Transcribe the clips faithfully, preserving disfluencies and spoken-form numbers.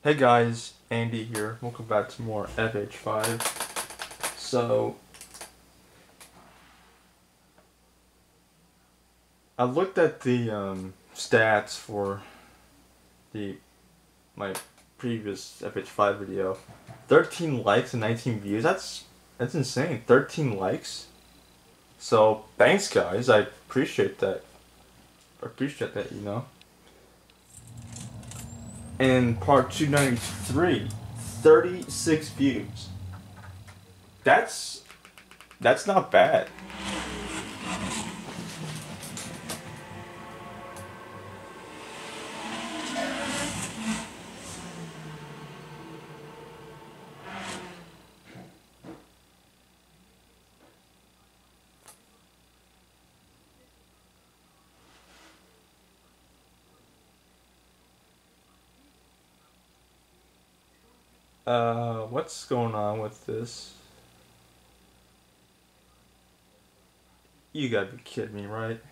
Hey guys, Andy here. Welcome back to more F H five. So, I looked at the um, stats for the my previous F H five video. thirteen likes and nineteen views. That's that's insane. thirteen likes. So, thanks guys. I appreciate that. I appreciate that, you know. And part two ninety-three, thirty-six views. That's that's not bad. Uh, what's going on with this? You gotta be kidding me, right?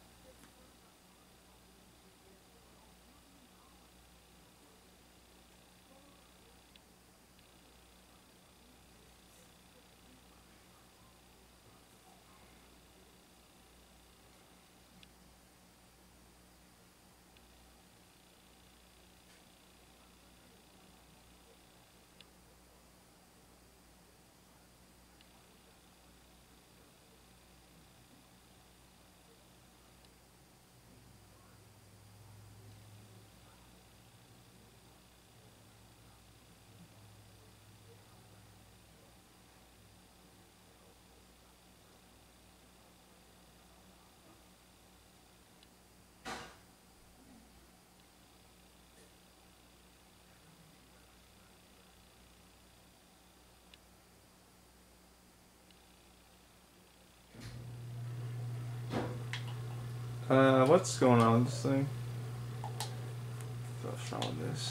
Uh, what's going on with this thing? What's wrong with this?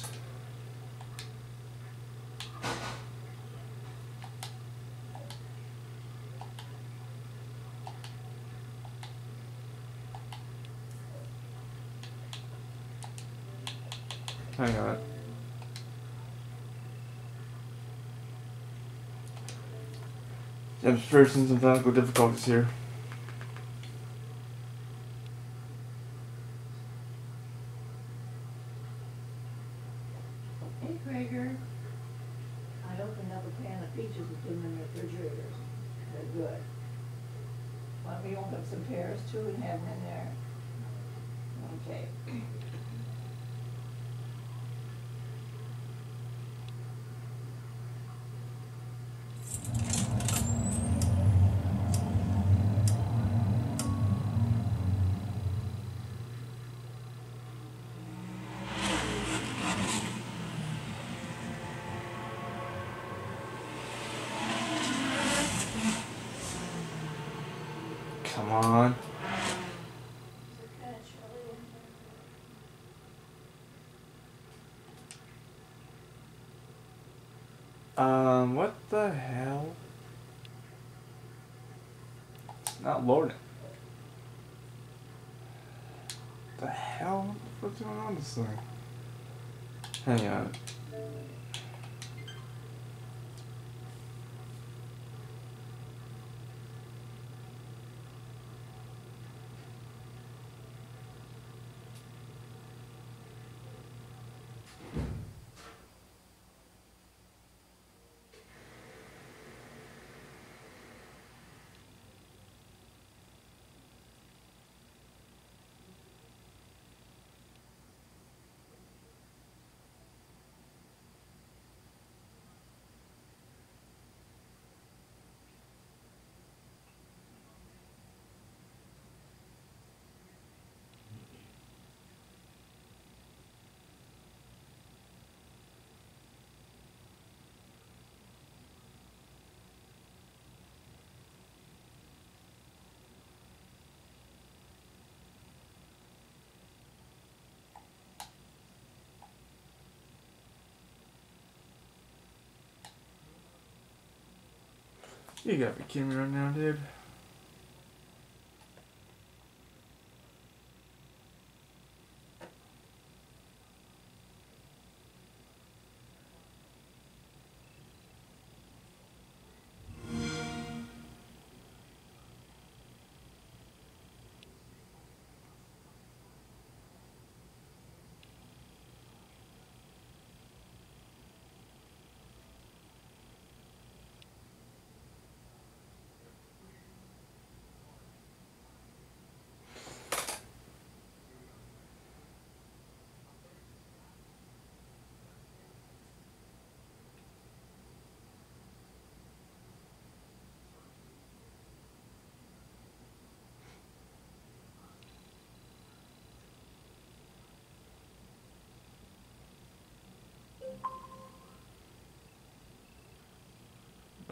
Hang on. I'm experiencing some technical difficulties here. Hey, Krager. I opened up a pan of peaches and put them in the refrigerator. They're good. Why don't we open up some pears too and have them in there? Okay. Come on. Um, what the hell? It's not loading. The hell? What's going on with this thing? Hang on. You gotta be kidding me right now, dude.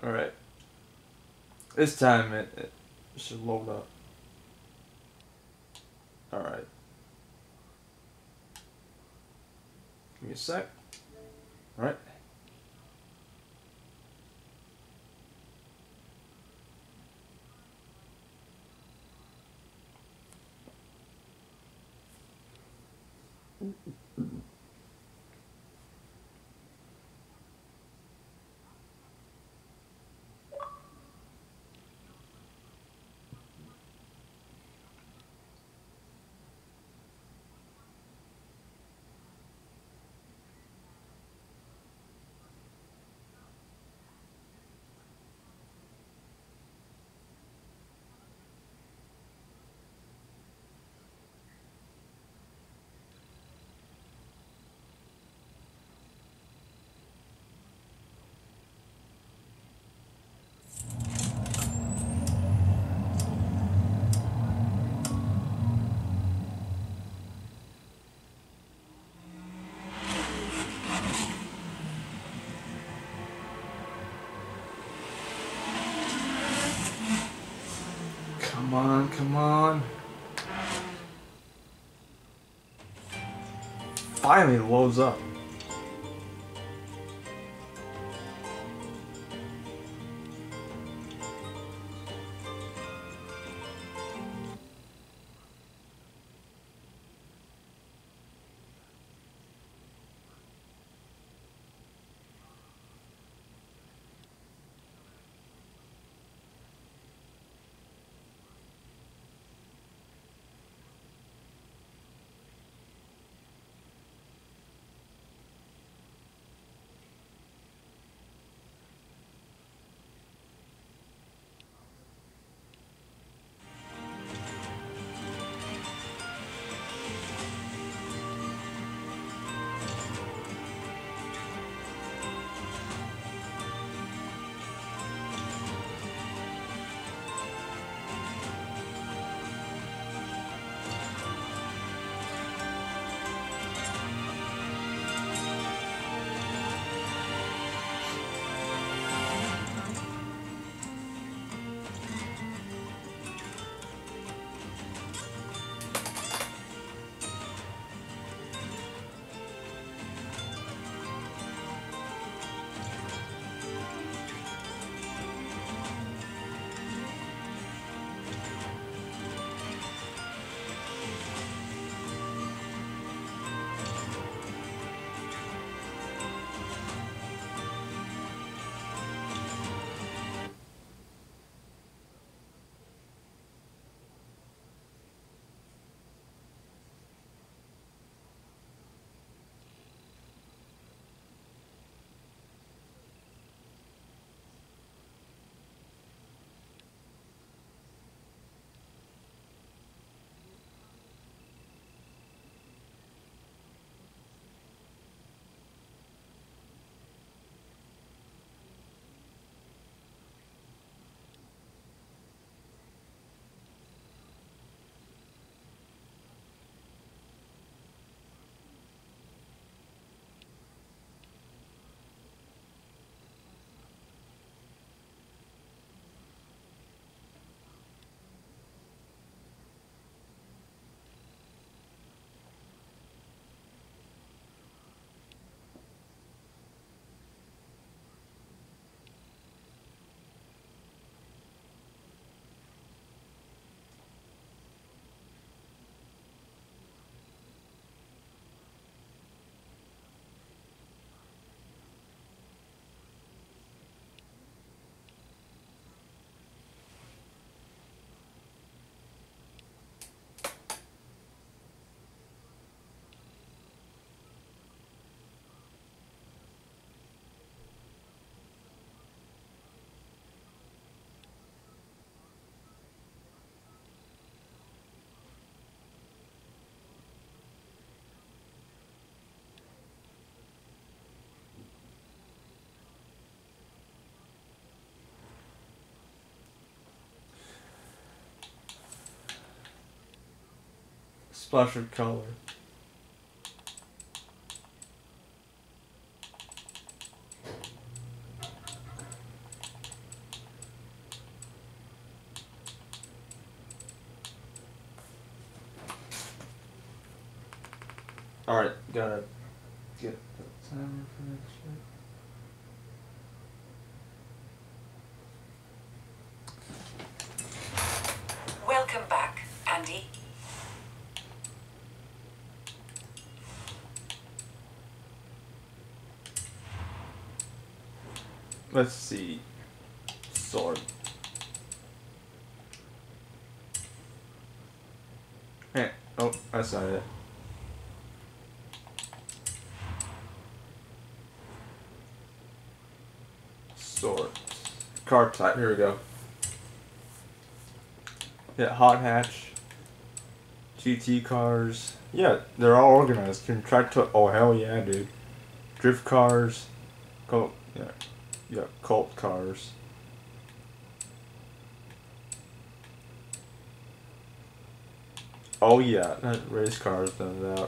Alright. This time it, it should load up. Alright. Give me a sec. Alright. Come on, come on. Finally it loads up. Splash of color. Alright, gotta get the timer for that shit. Welcome back, Andy. Let's see. Sword. Hey, oh, that's not it. Sword. Car type, here we go. Yeah, hot hatch. G T cars. Yeah, they're all organized. Contractor. Oh hell yeah, dude. Drift cars. Cult. Yeah, yeah. Cult cars. Oh yeah, that race cars done that.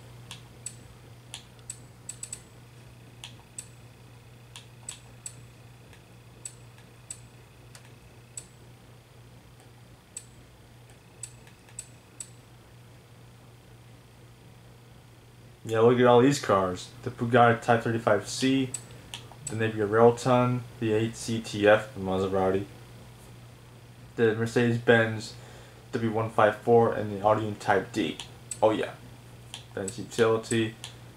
Yeah, look at all these cars. The Bugatti Type thirty-five C, the Napier Railton, the eight C T F, the Maserati, the Mercedes-Benz W one fifty-four, and the Audi Type D. Oh yeah. Benz Utility.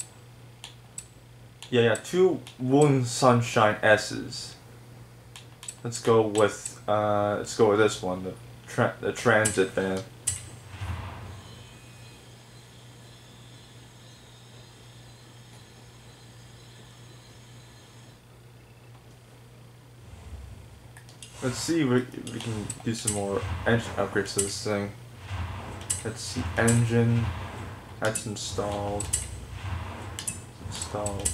Yeah, yeah, two Woolen Sunshine S's. Let's go with, uh, let's go with this one, the, tra the Transit van. Let's see if we, if we can do some more engine upgrades to this thing. Let's see, engine, that's installed, installed.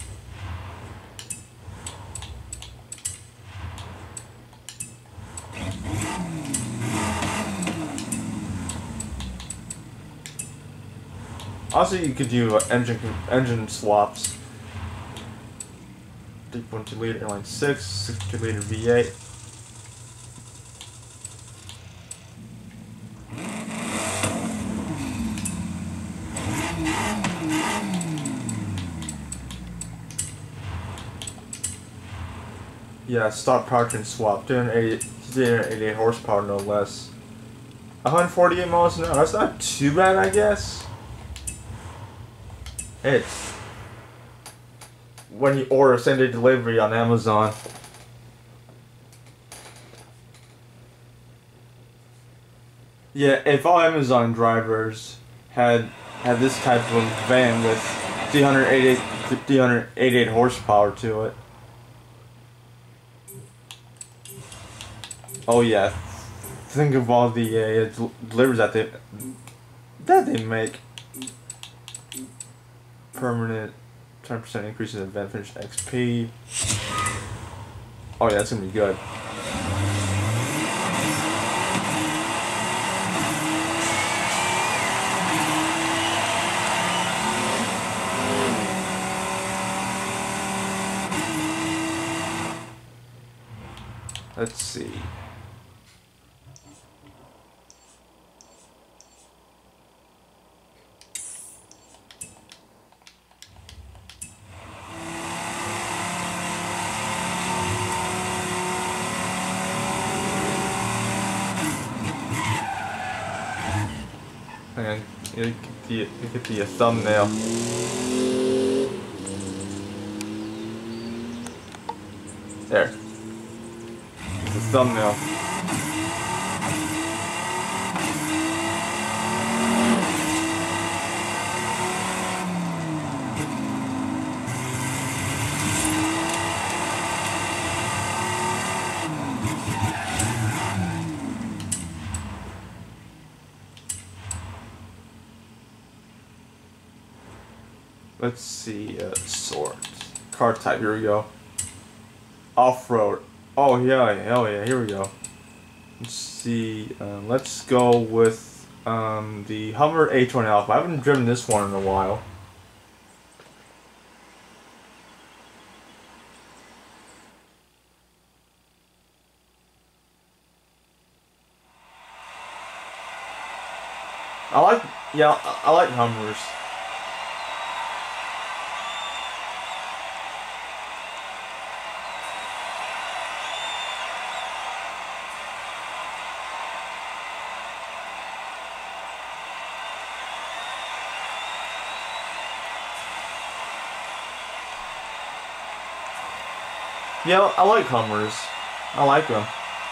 Also, you could do uh, engine engine swaps. three point two liter inline six, six point two liter V eight. Yeah, stock powertrain swap, two hundred eighty-eight horsepower no less. one hundred forty-eight miles an hour, that's not too bad I guess. It's when you order same day delivery on Amazon. Yeah, if all Amazon drivers had had this type of van with three hundred eighty-eight horsepower to it. Oh yeah, think of all the uh, deliveries that they that they make. Permanent ten percent increase in event finish X P. Oh yeah, that's gonna be good. Let's see. And you get the you get the thumbnail. There. The thumbnail. Let's see, uh, sort. Car type, here we go. Off-road. Oh yeah, hell yeah, here we go. Let's see, um, let's go with um, the Hummer H one Alpha. I haven't driven this one in a while. I like, yeah, I, I like Hummers. Yeah, I like Hummers. I like them.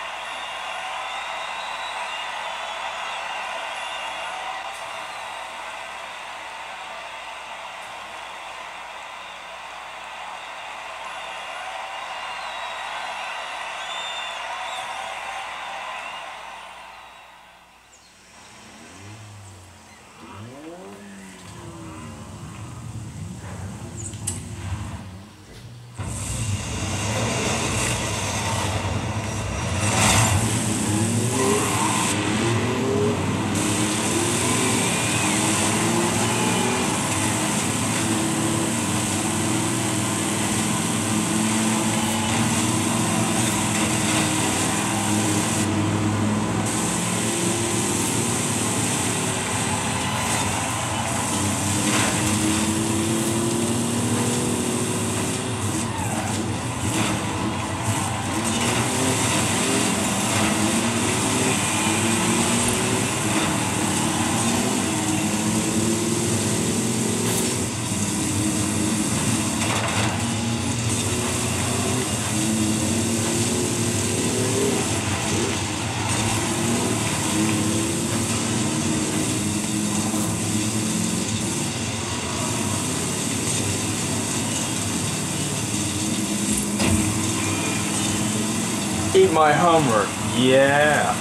Eat my Hummer. Yeah.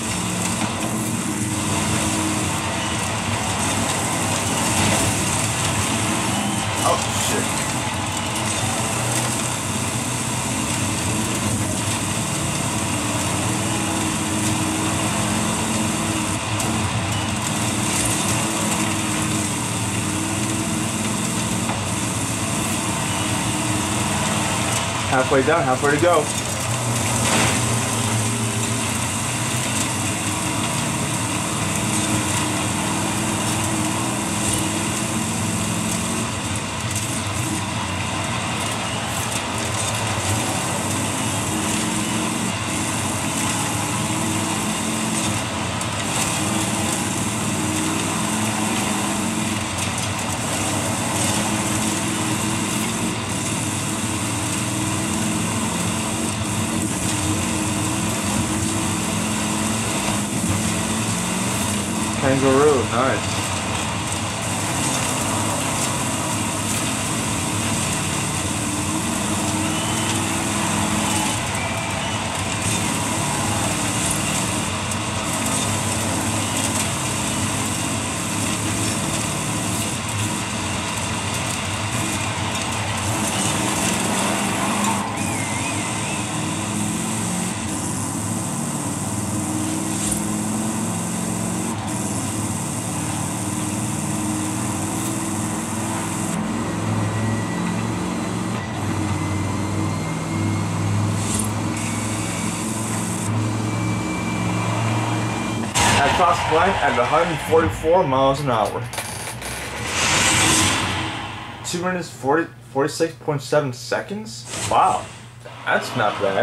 Oh shit. Halfway down, halfway to go. Kangaroo, nice. At cross blank at one hundred forty-four miles an hour. two minutes forty, forty-six point seven seconds? Wow, that's not bad.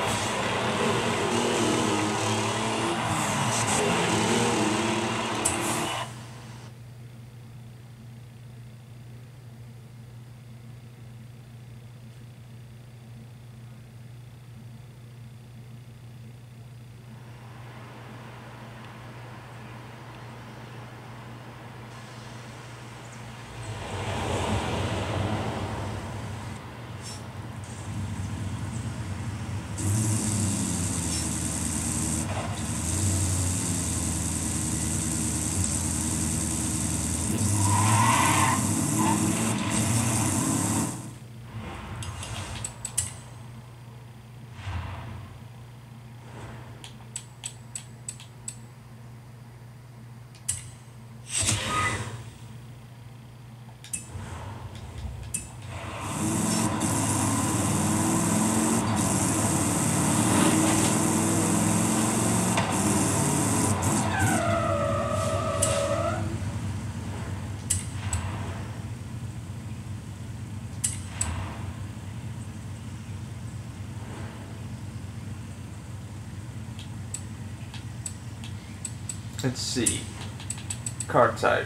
Let's see. Car type.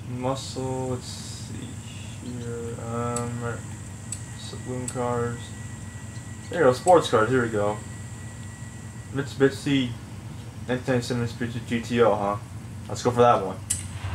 Muscle, let's see here. Um, right. Saloon cars. There you go, sports cars, here we go. Mitsubishi nineteen ninety-seven Mitsubishi G T O, huh? Let's go for that one.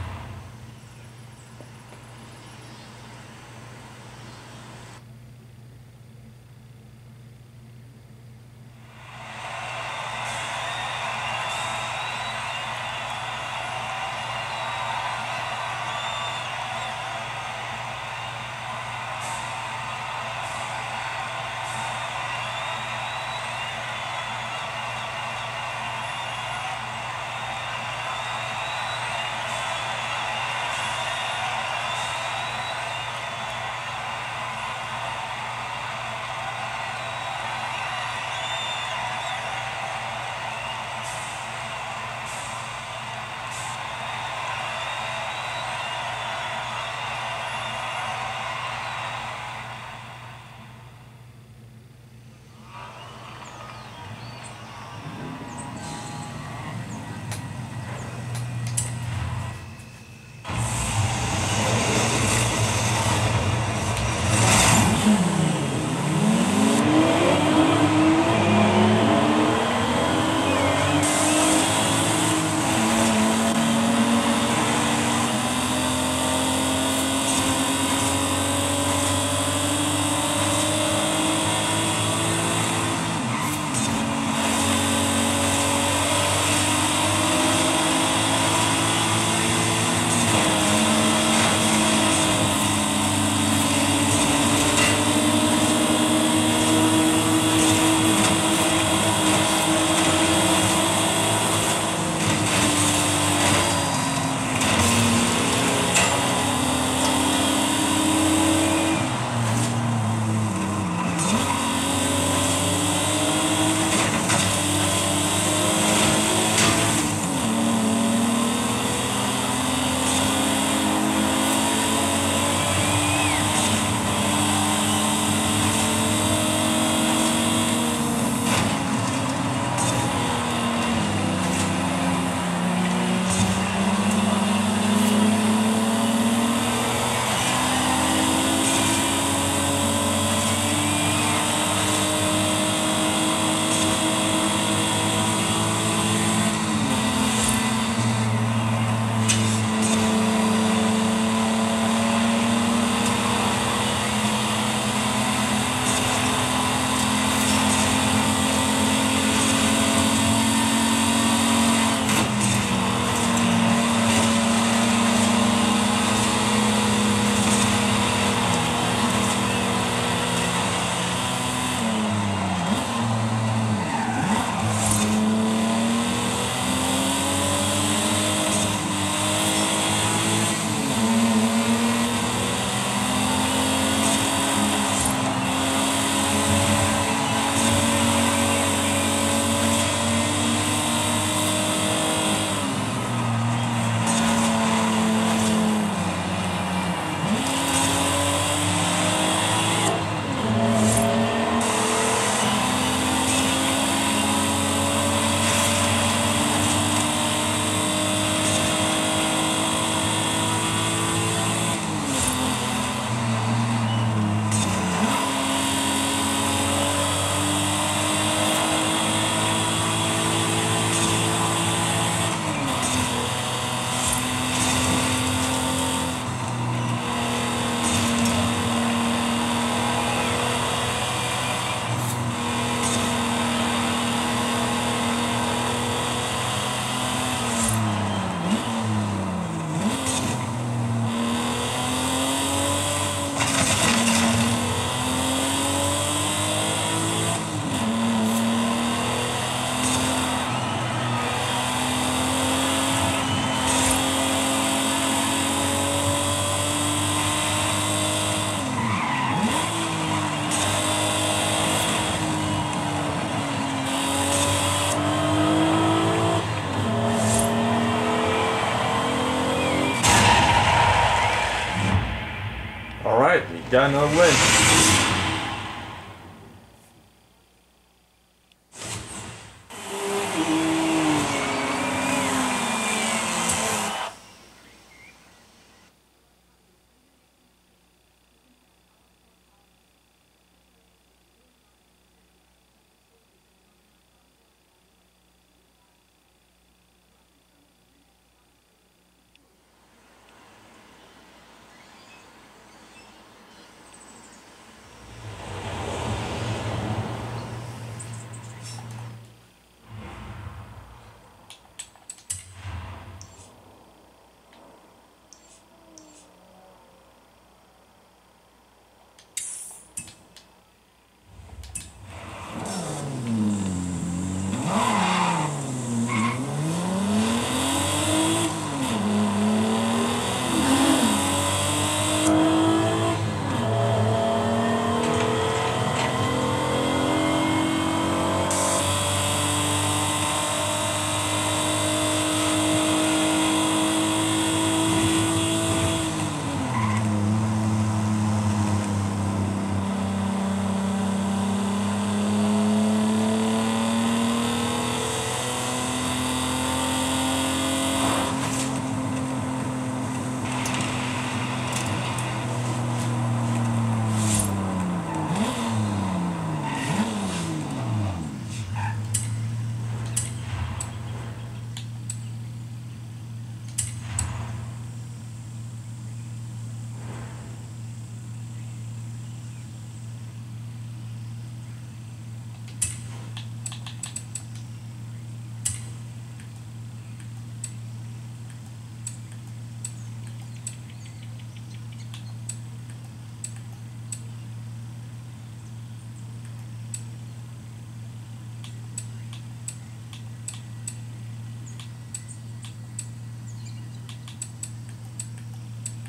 Got another win.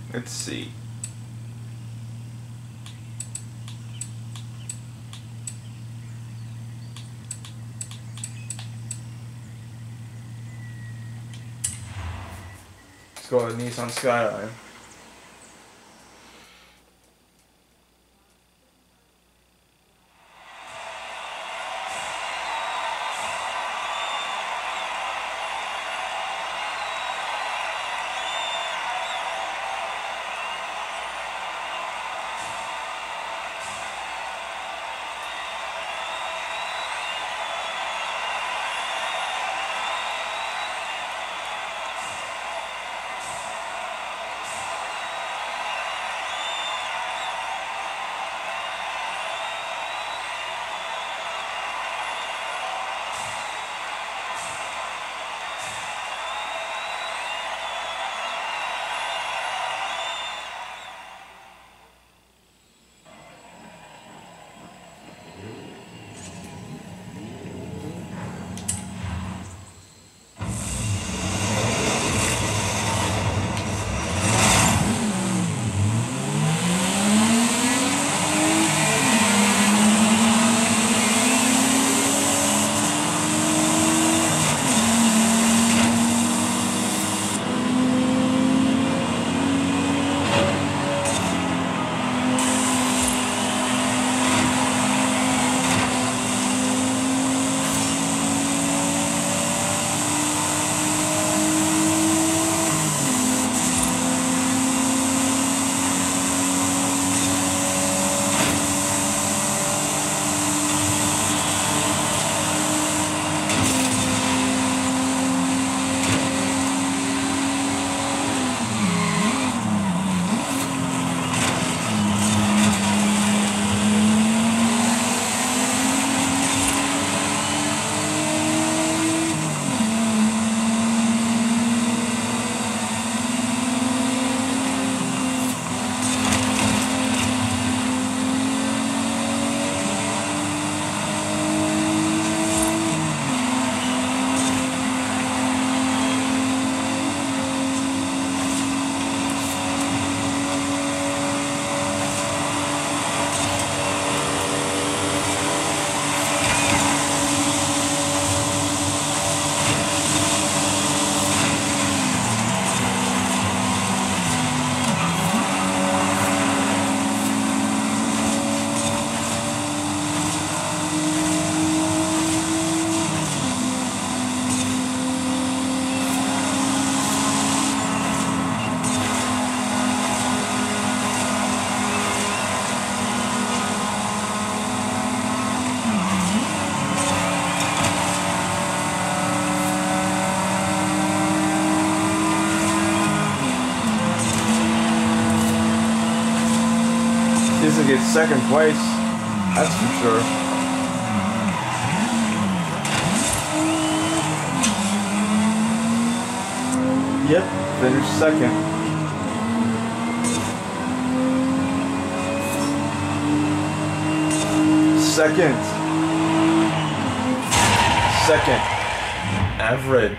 Let's see. Let's go with Nissan Skyline. Disney gets second place, that's for sure. Yep, finished second. Second. Second. Average.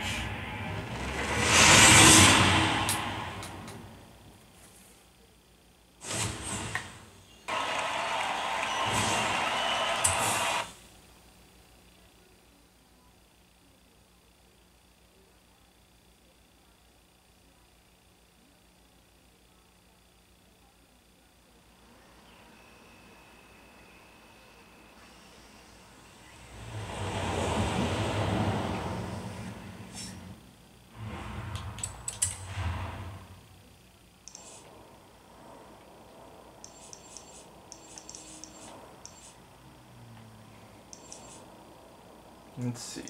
Let's see.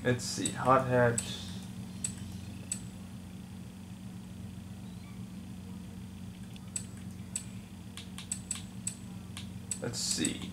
Let's see, hot hatch. Let's see.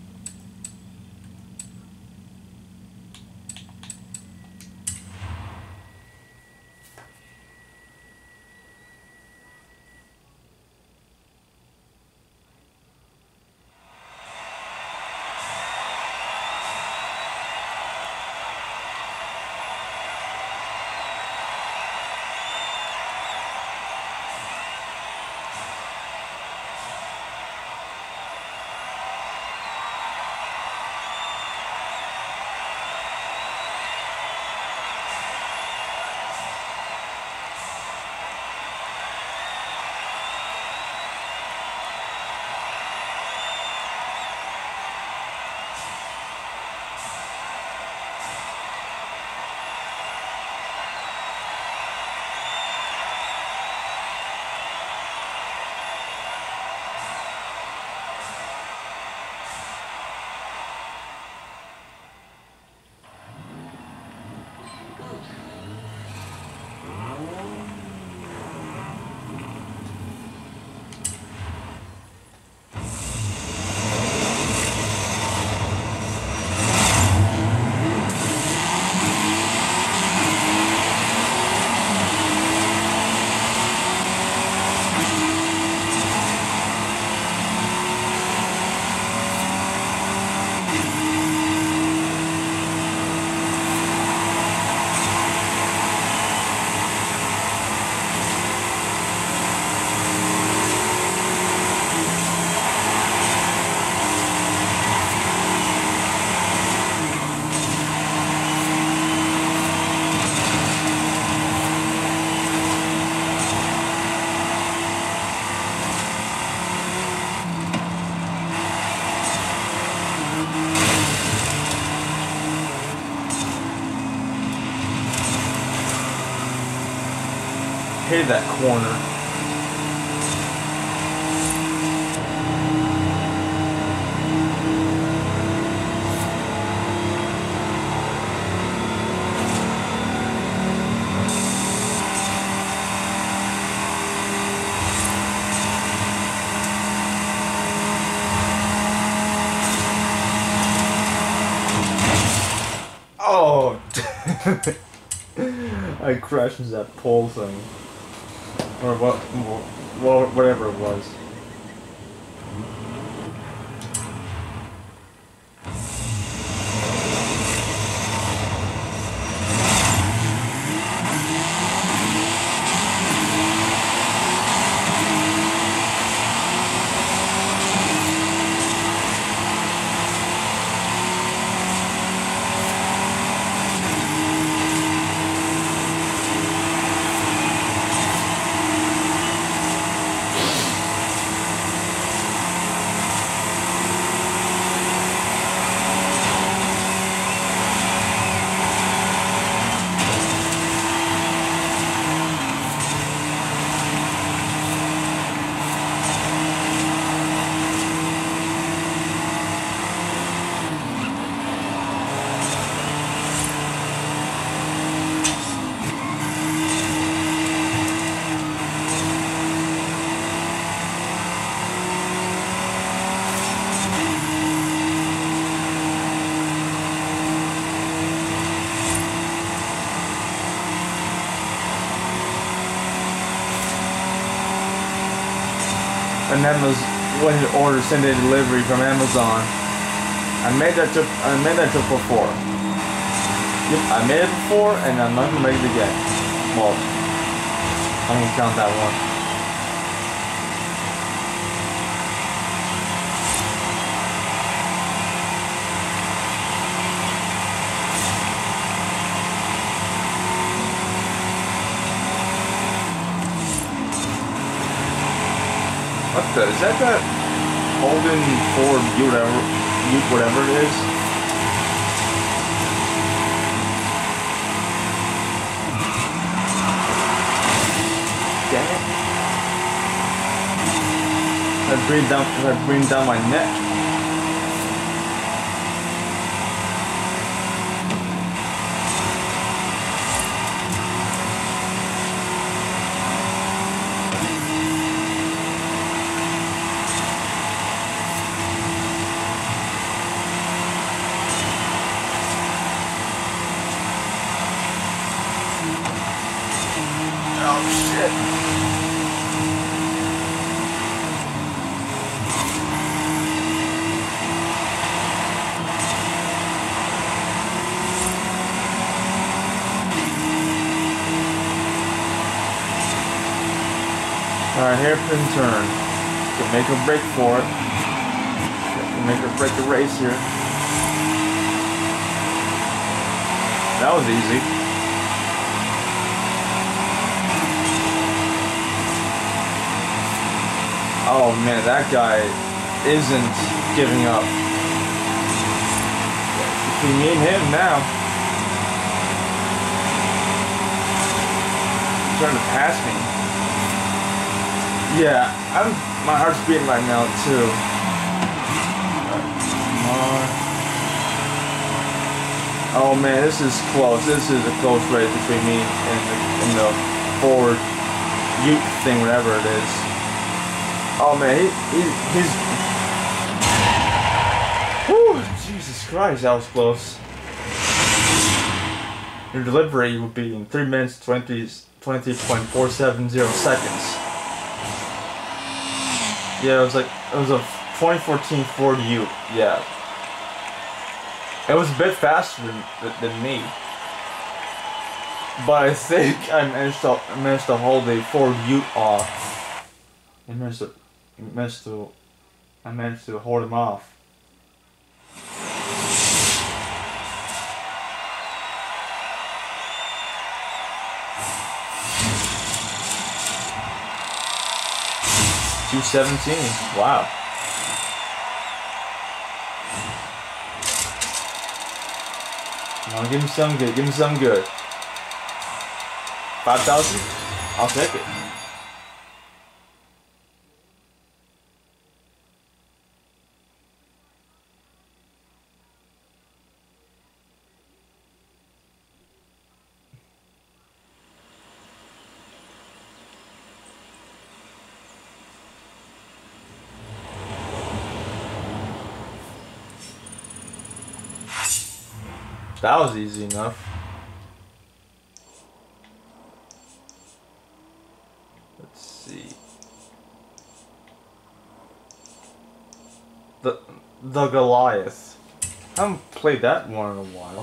Hit that corner. Oh, I crashed into that pole thing. Or what, well, whatever it was. And then was when you order send a delivery from Amazon. I made that trip. I made that trip before. Yep, I made it before, and I'm not gonna make it again. Well, I'm gonna count that one. What the? Is that that Holden Ford Butte whatever, Butte whatever it is? Damn it! That brings down. That brings down my neck. Alright, hairpin turn. Can make or break for it. Can make or break the race here. That was easy. Oh man, that guy isn't giving up. Between me and him now. He's trying to pass me. Yeah, I'm. My heart's beating right now too. Come on. Oh man, this is close. This is a close race between me and the, and the Ford Ute thing, whatever it is. Oh man, he, he he's. Whew, Jesus Christ, that was close. Your delivery will be in three minutes twenty twenty point four seven zero seconds. Yeah, it was like it was a twenty fourteen Ford Ute. Yeah, it was a bit faster than than me, but I think I managed to I managed to hold the Ford Ute off. I managed to I managed to I managed to hold him off. two seventeen. Wow. Come on, give me some good. Give me some good. five thousand? I'll take it. That was easy enough. Let's see. The the Goliath. I haven't played that one in a while.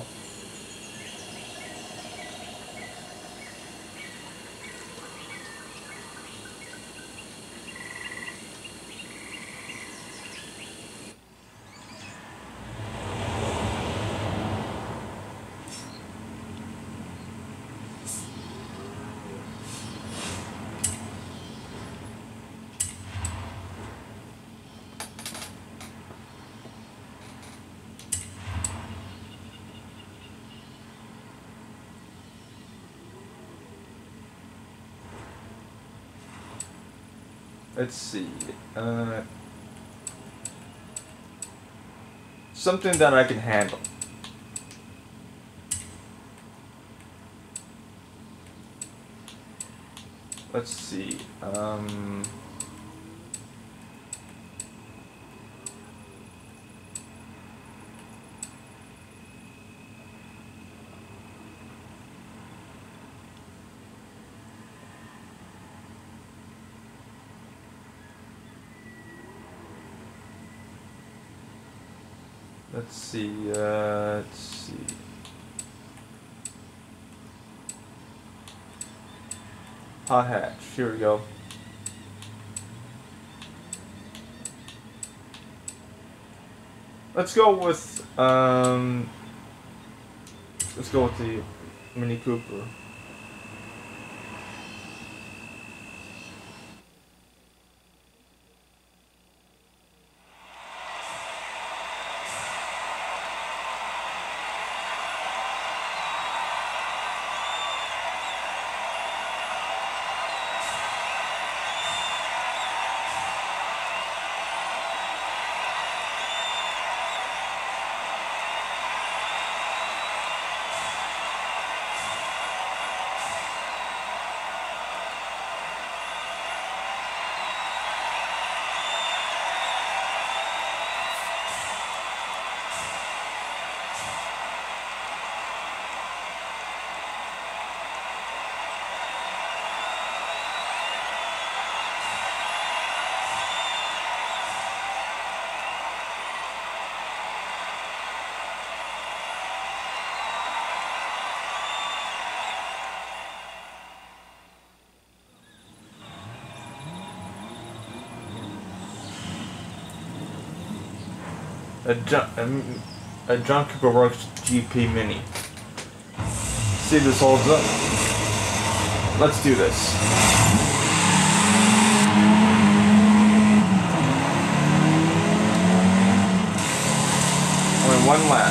Let's see. Uh, something that I can handle. Let's see. Um, Let's see, uh, let's see. Hot hatch, here we go. Let's go with, um, let's go with the Mini Cooper. A John, a, a John Cooper Works G P Mini. See if this holds up. Let's do this. Only one lap.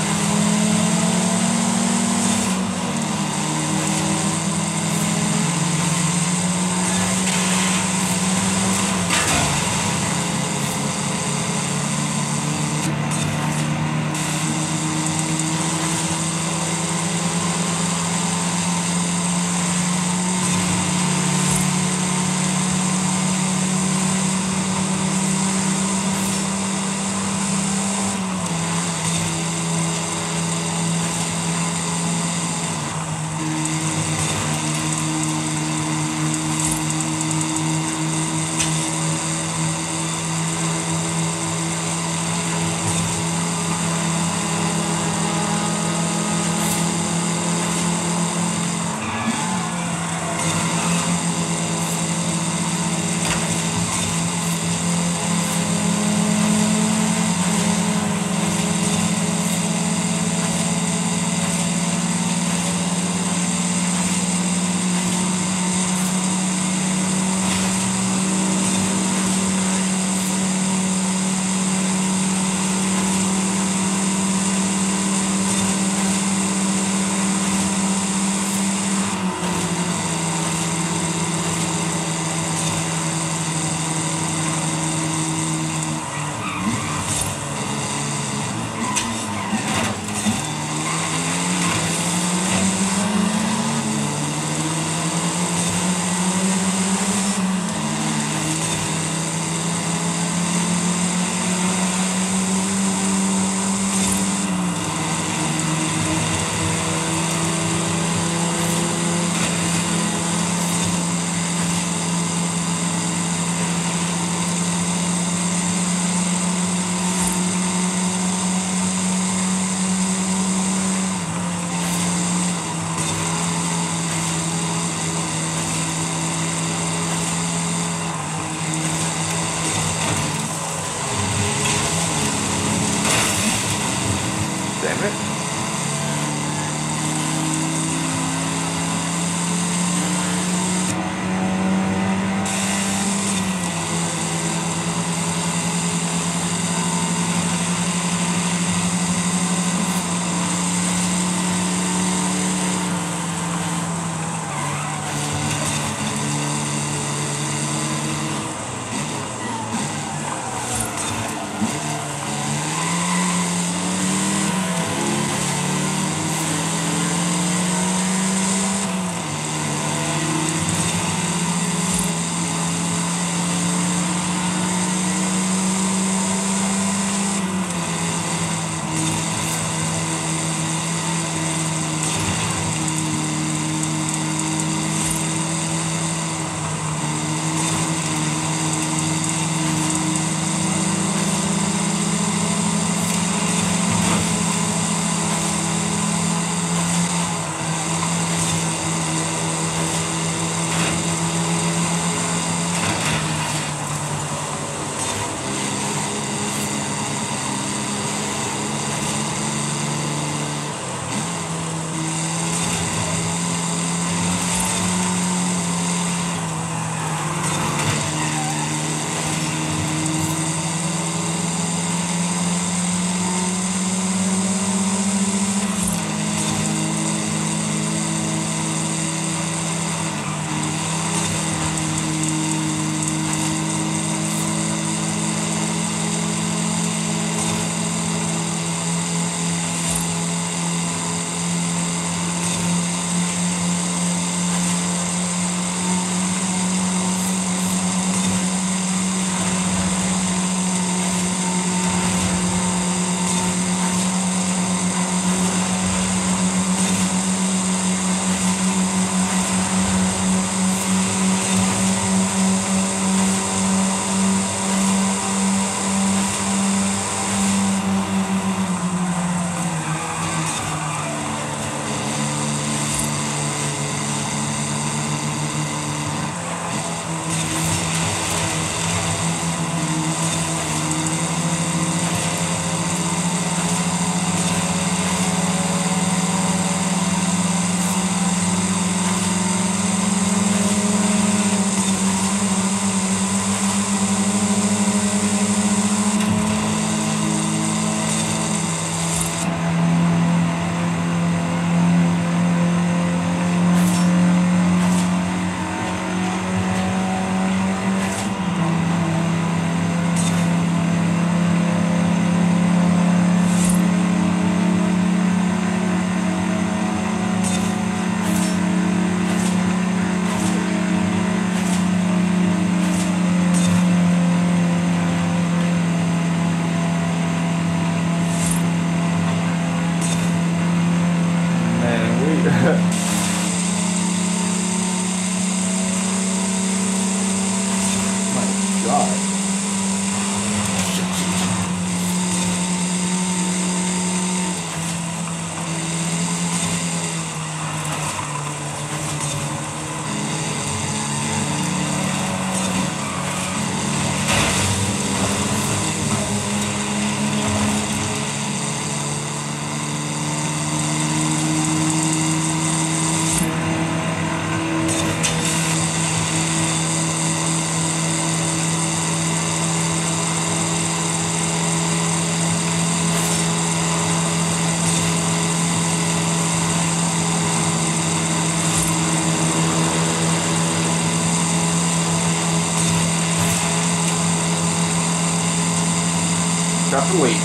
properly.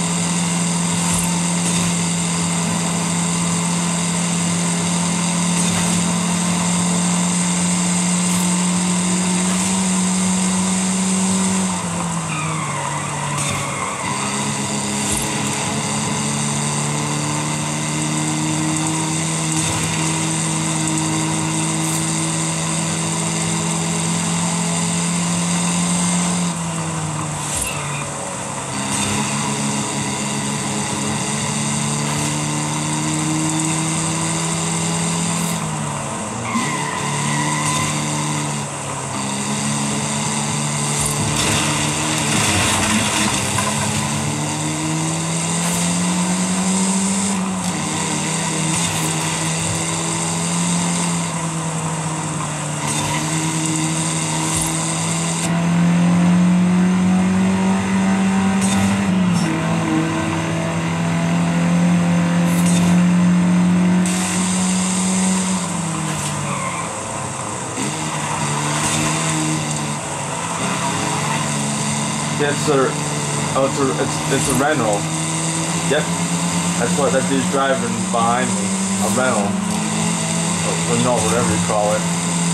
Yeah, it's a, oh, it's a, it's, it's a rental. Yep, that's what that dude's driving behind me. A rental, or, or no, whatever you call it.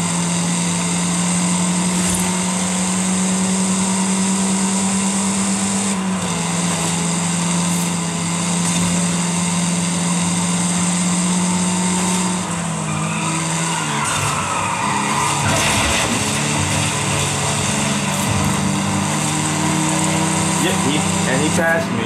Yep, he, and he passed me.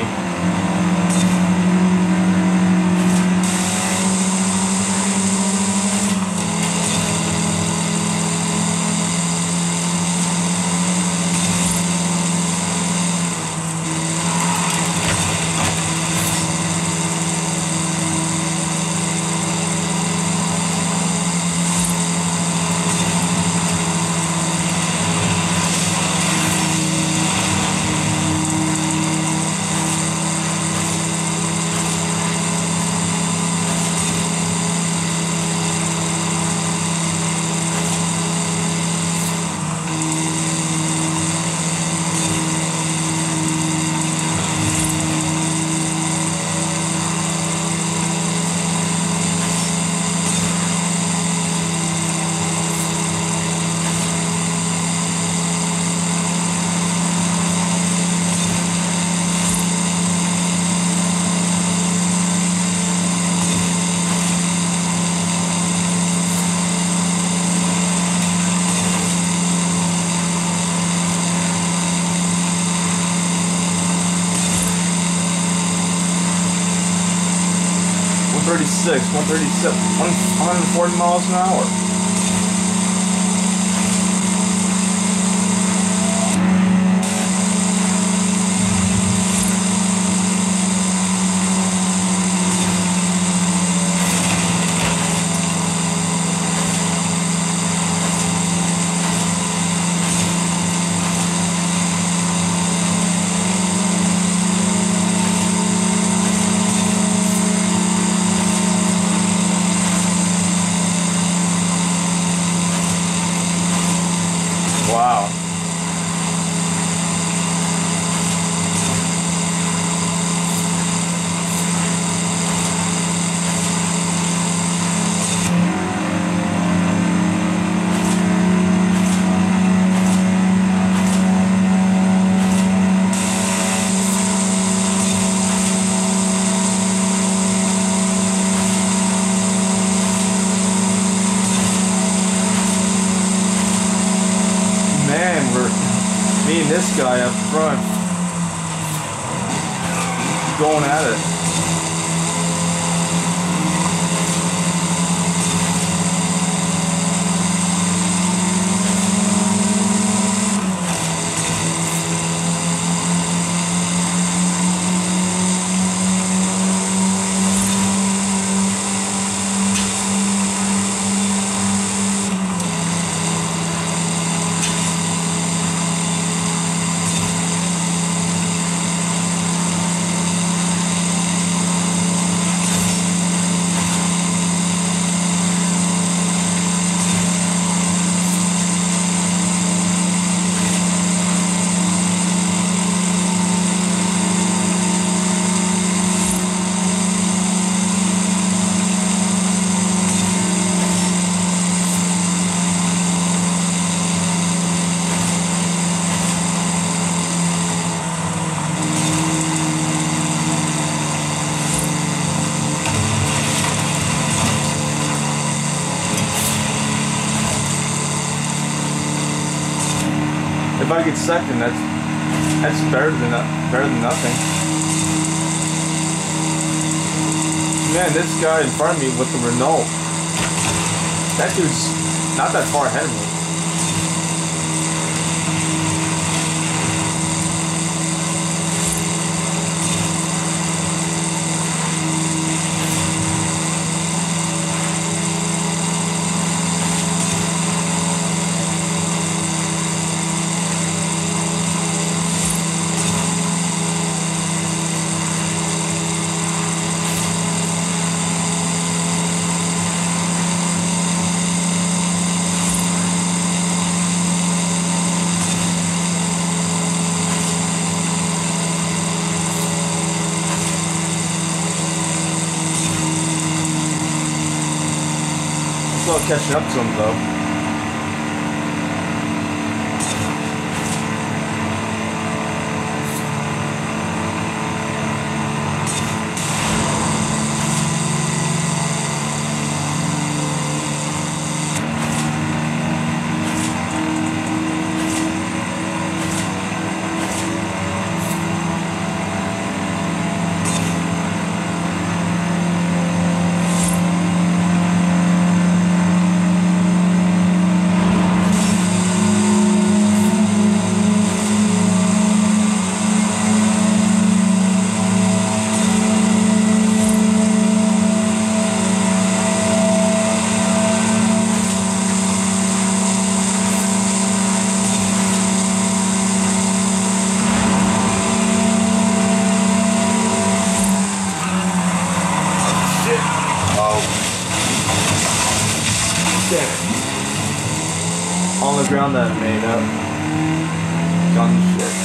one thirty-six, one thirty-seven, one hundred forty miles an hour. Wow. Man, we're me and this guy up front going at it. if I get second, that's that's better than better than nothing. Man, this guy in front of me with the Renault, that dude's not that far ahead of me. Still catching up to him though. On the ground that I made up. Gun shit.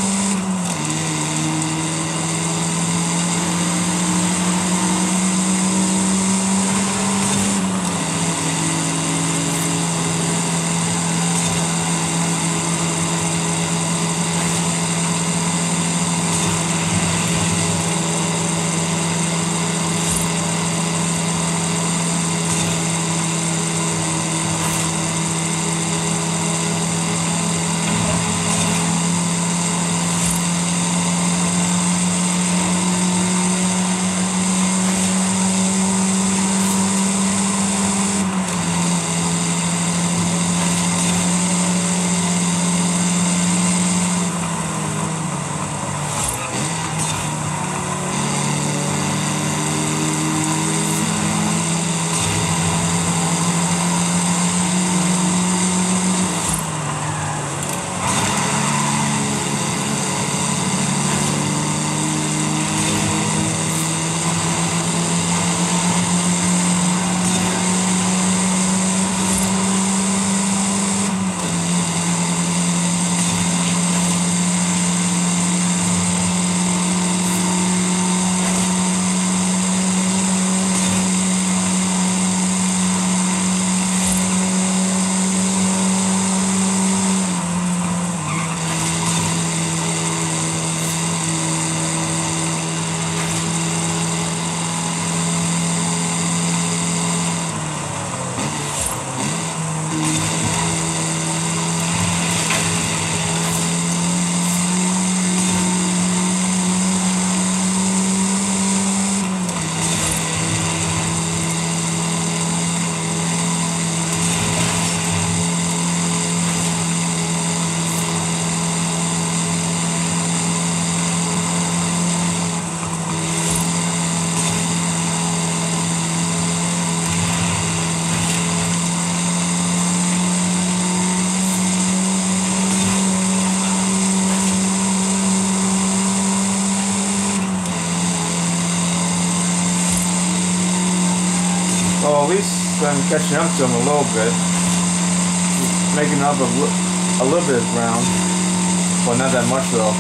Well, at least I'm catching up to him a little bit. He's making up a, li a little bit of ground, but not that much though.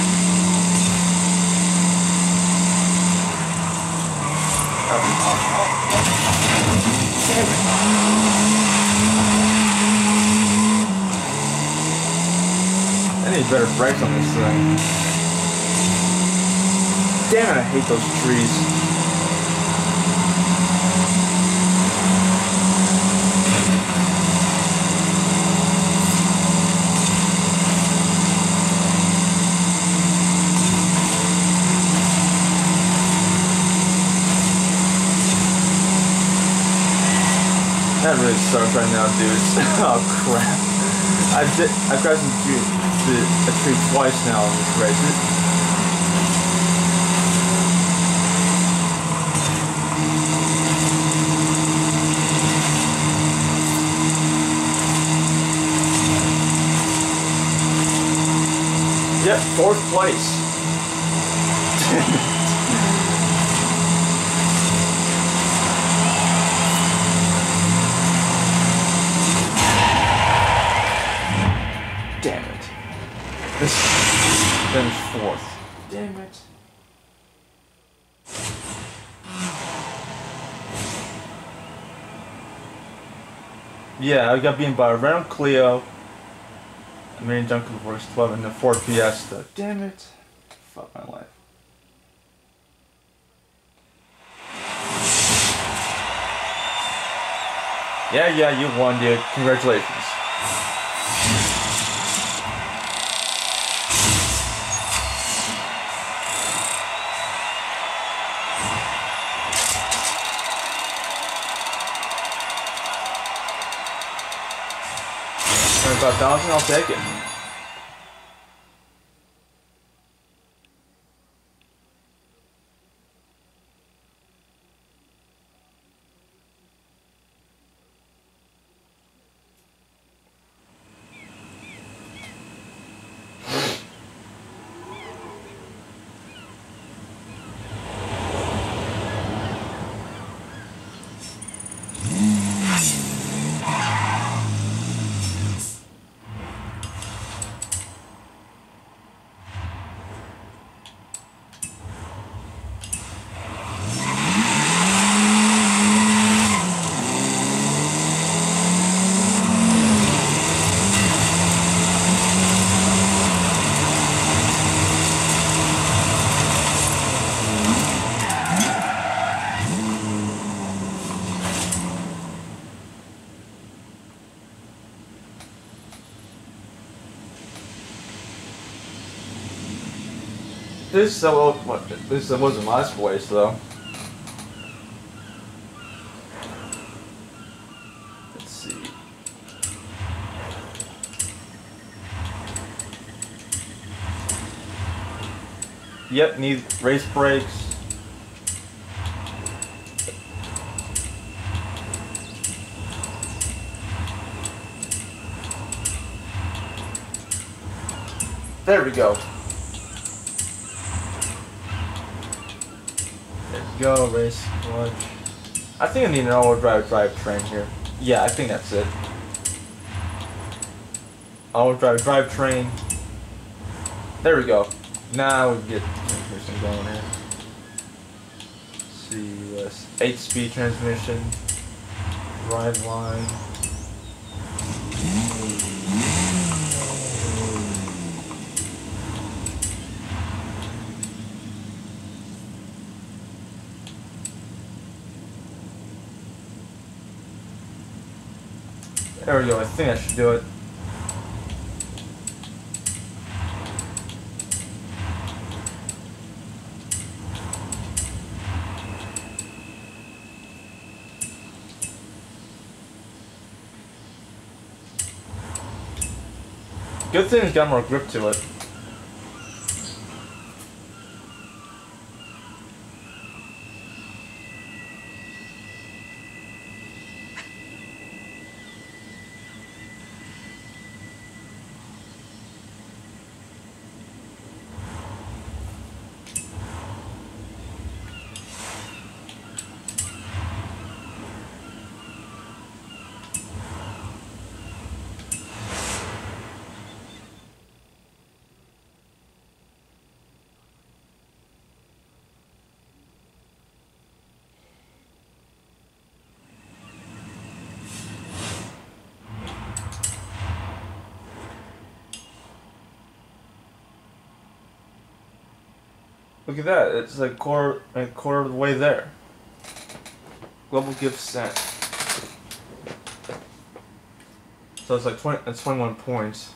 I need better brakes on this thing. Damn it, I hate those trees. That really sucks right now, dudes. Oh crap. I did I've got some tree a tree twice now in this race. It, Yep, fourth place. Damn it. This finished fourth. Damn it. Yeah, I got beaten by a Renault Clio, a Mini Junker Works twelve, and the Ford Fiesta. Damn it. Fuck my life. Yeah, yeah, you won, dude. Congratulations. twenty-five thousand, I'll take it. This uh, what? This uh, wasn't last place though. Let's see. Yep, need race brakes. There we go. Go, race, clutch. I think I need an all-wheel drive drivetrain here. Yeah, I think that's it. All-wheel drive drivetrain. There we go. Now we get transmission going here. Let's see, yes. eight-speed transmission. Drive line. There we go, I think I should do it. Good thing it's got more grip to it. Look at that, it's like quarter, a quarter of the way there. Global gift sent. So it's like twenty, it's twenty-one points.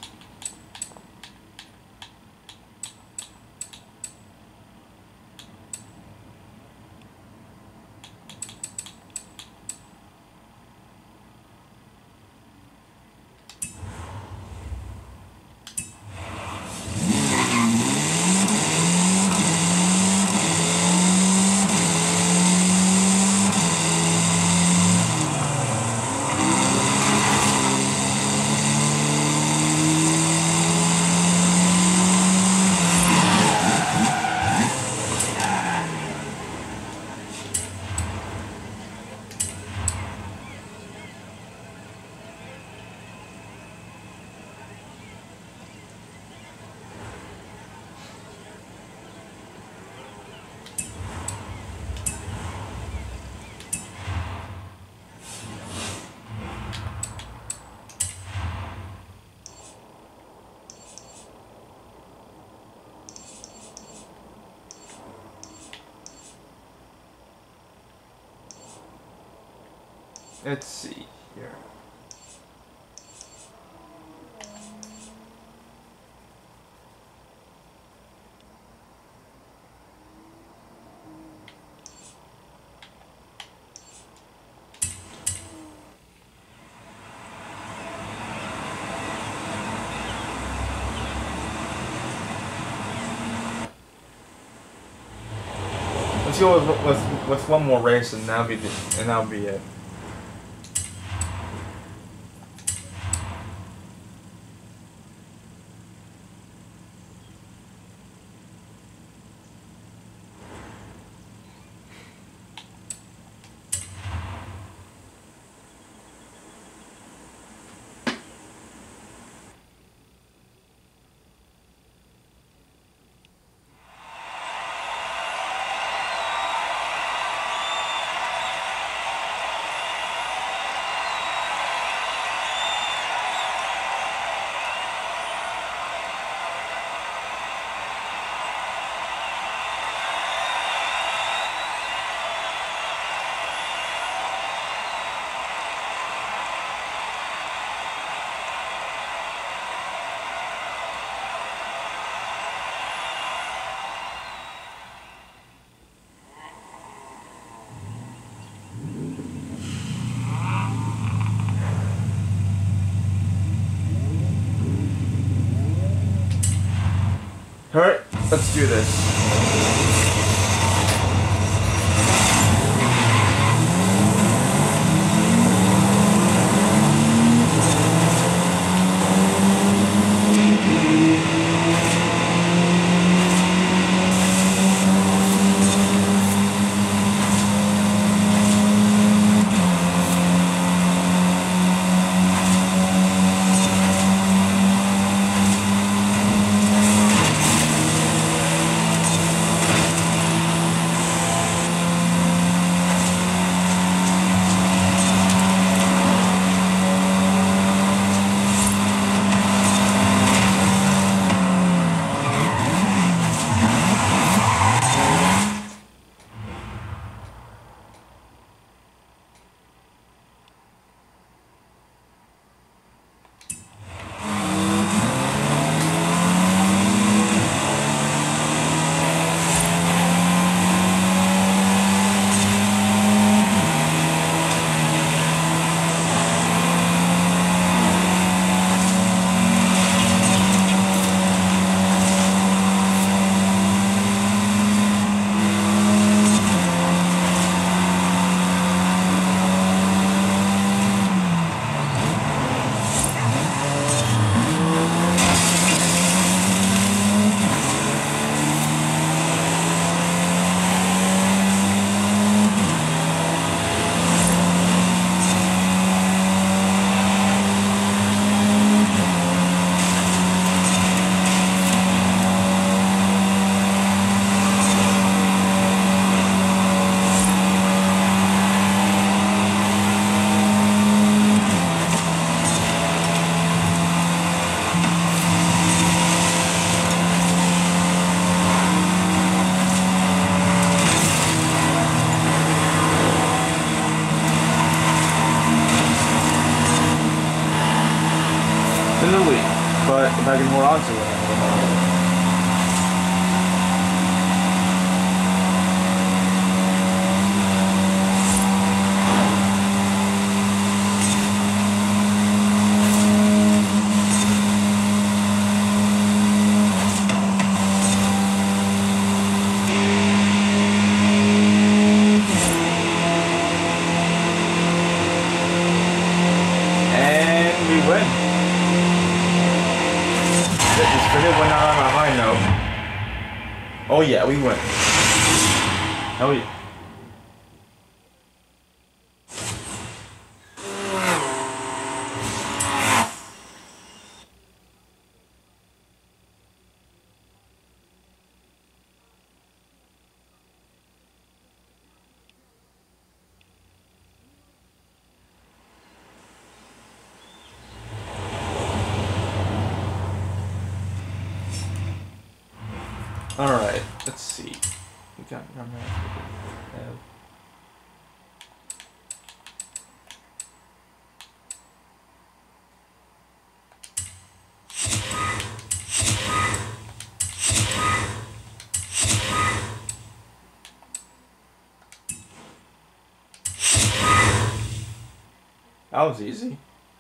Let's see here. Let's go with, with, with one more race, and that'll be the, and that'll be it. Alright, let's do this. In the lead, but if I can hold on to it. And we win. This video went out on a high note. Oh yeah, we win. Hell yeah. Alright, let's see. We got uh, That was easy.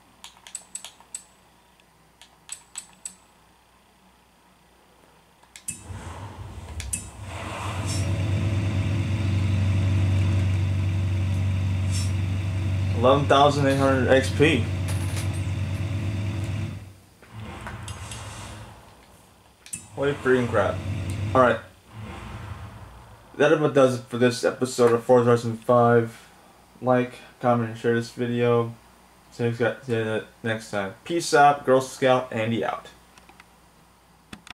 Eleven thousand eight hundred X P. Holy freaking crap. Alright. That about does it for this episode of Forza Horizon five. Like, comment, and share this video. See you guys next time. Peace out, Girl Scout, Andy out.